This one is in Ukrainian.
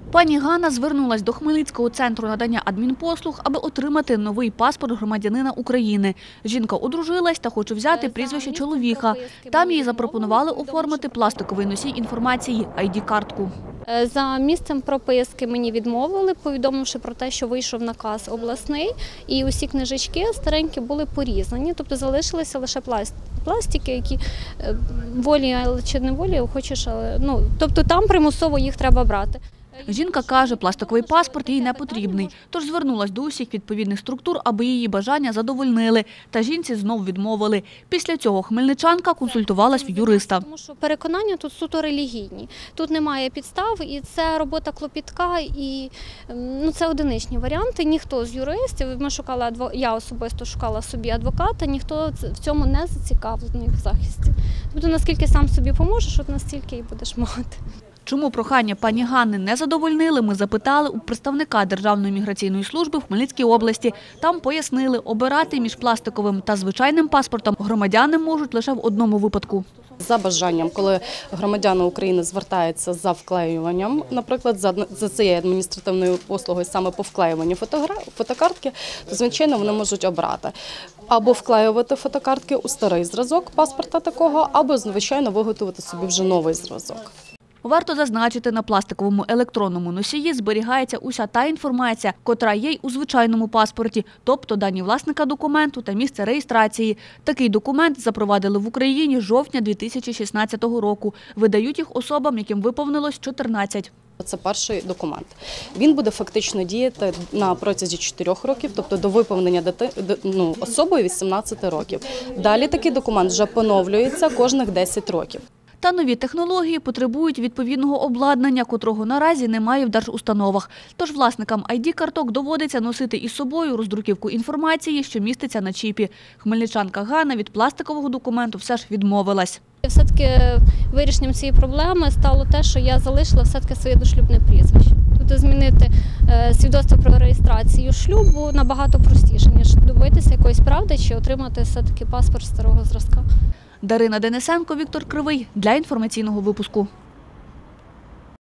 Пані Ганна звернулась до Хмельницького центру надання адмінпослуг, аби отримати новий паспорт громадянина України. Жінка одружилась та хоче взяти прізвище чоловіка. Там їй запропонували оформити пластиковий носій інформації – ID-картку. За місцем прописки мені відмовили, повідомивши про те, що вийшов наказ обласний, і усі книжечки старенькі були порізані, тобто залишилися лише пластики, які волі чи не волі хочеш, але тобто там примусово їх треба брати. Жінка каже, пластиковий паспорт їй не потрібний, тож звернулась до усіх відповідних структур, аби її бажання задовольнили. Та жінці знов відмовили. Після цього хмельничанка консультувалась в юриста. Тому що переконання тут суто релігійні. Тут немає підстав, і це робота клопітка, і це одиничні варіанти. Ніхто з юристів, я особисто шукала собі адвоката, ніхто в цьому не зацікавлений в захисті. Тобто, наскільки сам собі поможеш, от настільки і будеш мати. Чому прохання пані Ганни не задовольнили, ми запитали у представника Державної міграційної служби в Хмельницькій області. Там пояснили, обирати між пластиковим та звичайним паспортом громадяни можуть лише в одному випадку. За бажанням, коли громадяни України звертаються за вклеюванням, наприклад, за цією адміністративною послугою саме по вклеюванню фотокартки, то, звичайно, вони можуть обрати. Або вклеювати фотокартки у старий зразок паспорта такого, або, звичайно, виготовити собі вже новий зразок. Варто зазначити, на пластиковому електронному носії зберігається уся та інформація, котра є й у звичайному паспорті, тобто дані власника документу та місце реєстрації. Такий документ запровадили в Україні з жовтня 2016 року. Видають їх особам, яким виповнилось 14. Це перший документ. Він буде фактично діяти на протязі 4 років, тобто до виповнення особою 18 років. Далі такий документ вже поновлюється кожних 10 років. Та нові технології потребують відповідного обладнання, котрого наразі немає в держустановах. Тож власникам ID-карток доводиться носити із собою роздруківку інформації, що міститься на чіпі. Хмельничанка Ганна від пластикового документу все ж відмовилась. Все-таки вирішенням цієї проблеми стало те, що я залишила все-таки своє дошлюбне прізвище. Тобто змінити свідоцтво про реєстрацію шлюбу набагато простіше, ніж добитися якоїсь правди чи отримати все-таки паспорт старого зразка. Дарина Денисенко, Віктор Кривий для інформаційного випуску.